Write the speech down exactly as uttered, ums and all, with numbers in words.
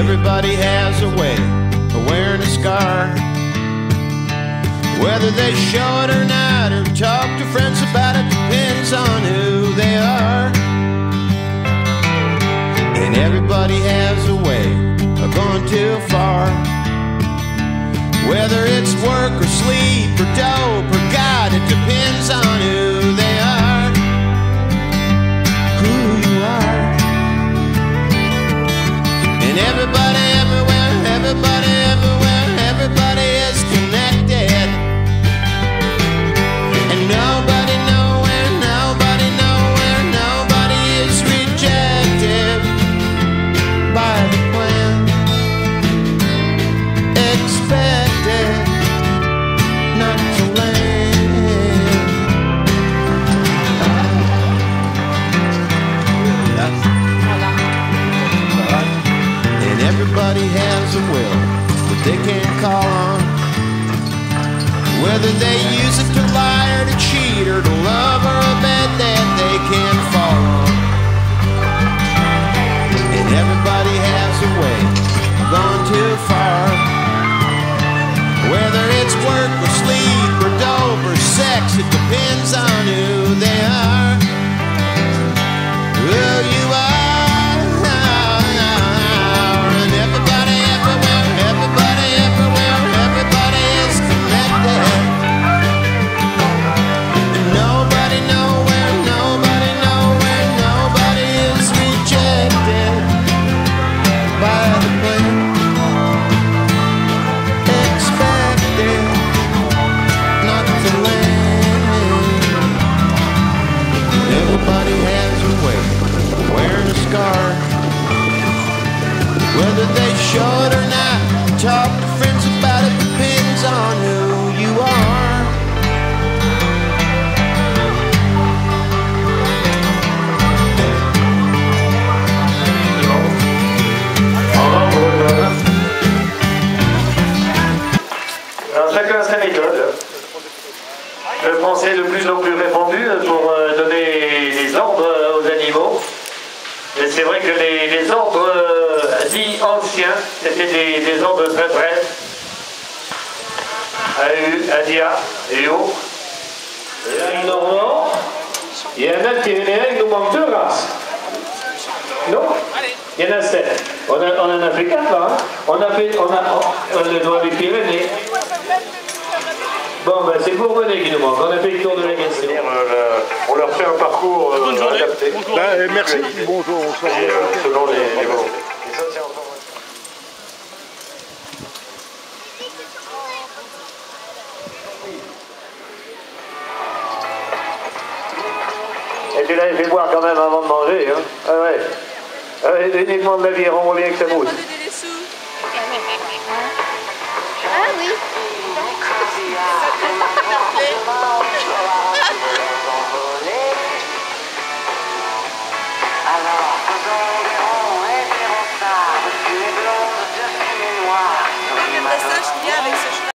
everybody has a way of wearing a scar. Whether they show it or not, or talk to friends about it, depends on who they are. And everybody has a way of going too far. Whether it's work or sleep or dope or God, it depends on who they are. Who you are. And everybody everywhere, everybody everywhere, everybody is connected. And nobody nowhere, nobody nowhere, nobody is rejected by the plan. Expected not to land. And everybody has a will that they can't call on. Whether they use it to lie or to cheat or to love or a bed that they can't fall on. And everybody has a way of going too far. Whether it's work or sleep or dope or sex, it depends on who they are. Who you are. And everybody everywhere, everybody everywhere, everybody is connected. And nobody nowhere, nobody nowhere, nobody is rejected by the plan. Expected not to land. Everybody has a way of wearing a scar. Whether they show it or not, talk to friends about it, depends on who you are. Alors chacun sa méthode. Le français le plus en plus répandu pour euh, donner des ordres aux animaux. Et c'est vrai que les, les ordres euh, dits anciens, c'était des, des ordres très brefs. A U, A D I A et O. Et normand, il y en a qui il nous manque deux races. Non? Il y en a sept. On, a, on en a fait quatre là. Hein? On a fait, on a, on, on le doit les Pyrénées. Bon, ben c'est Bourbonnais qui nous manque. On a fait le tour de la question. Euh, on leur fait un parcours euh, adapté. Ben, merci. Bonjour. On et, euh, selon les, les volontés. Et tu l'avais fait boire quand même avant de manger, hein? Ah ouais. Ah ouais, uniquement de l'aviron, bien que ça mousse. Ah oui.